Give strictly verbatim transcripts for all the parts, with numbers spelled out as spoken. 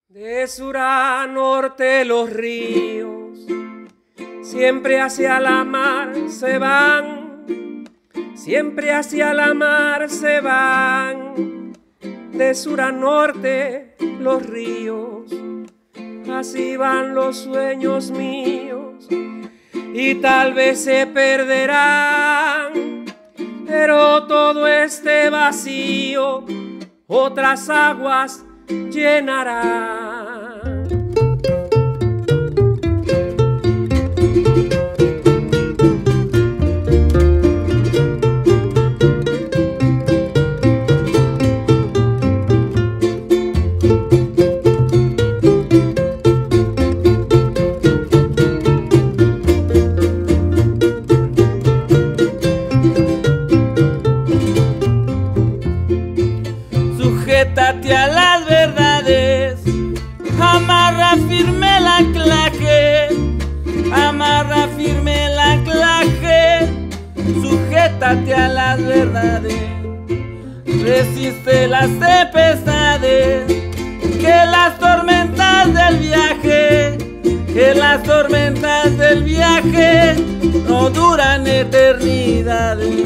De sur a norte los ríos siempre hacia la mar se van, siempre hacia la mar se van. De sur a norte los ríos, así van los sueños míos y tal vez se perderán, pero todo este vacío otras aguas llenarán. Sujétate a las verdades, amarra firme el anclaje, amarra firme el anclaje, sujétate a las verdades, resiste las tempestades, que las tormentas del viaje, que las tormentas del viaje no duran eternidades.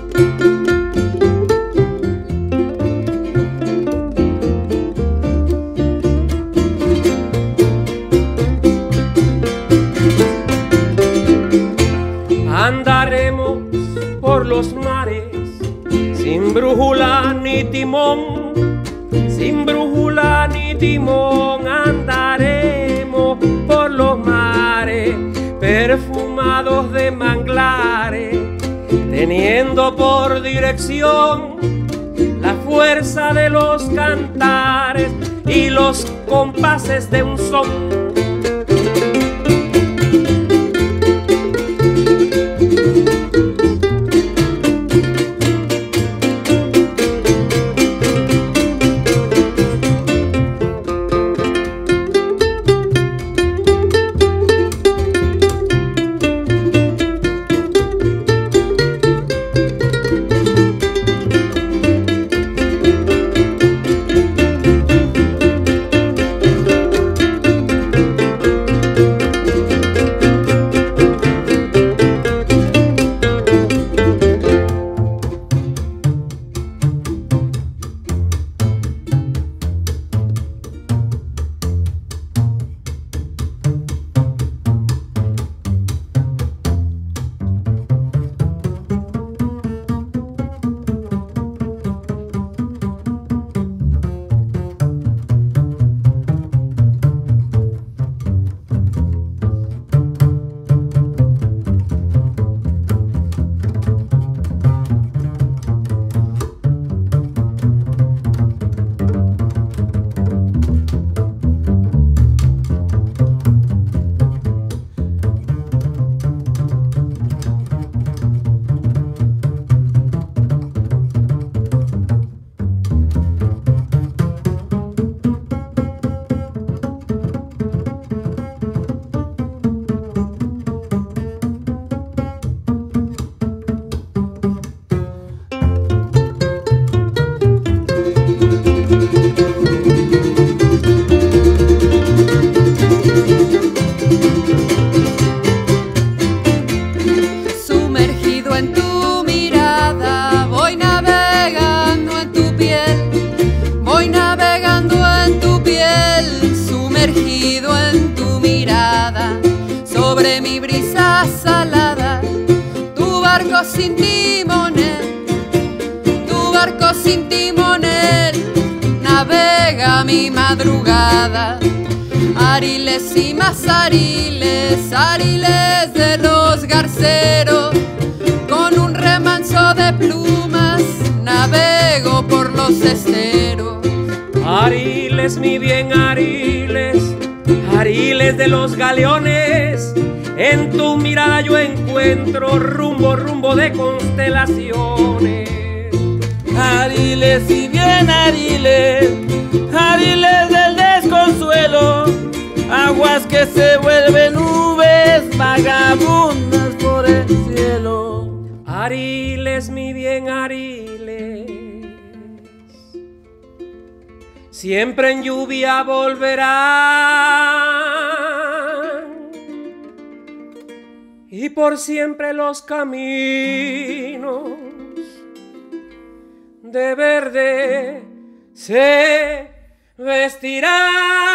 Andaremos por los mares sin brújula ni timón, sin brújula ni timón. Andaremos por los mares perfumados de manglares, teniendo por dirección la fuerza de los cantares y los compases de un son. Sobre mi brisa salada, tu barco sin timonel, tu barco sin timonel, navega mi madrugada. Ariles y más ariles, ariles de los garceros, con un remanso de plumas navego por los esteros. Ariles, mi bien, ariles, ariles de los galeones, en tu mirada yo encuentro rumbo, rumbo de constelaciones. Ariles y bien ariles, ariles del desconsuelo, aguas que se vuelven nubes vagabundas por el cielo. Ariles, mi bien, ariles, siempre en lluvia volverán, y por siempre los caminos de verde se vestirán.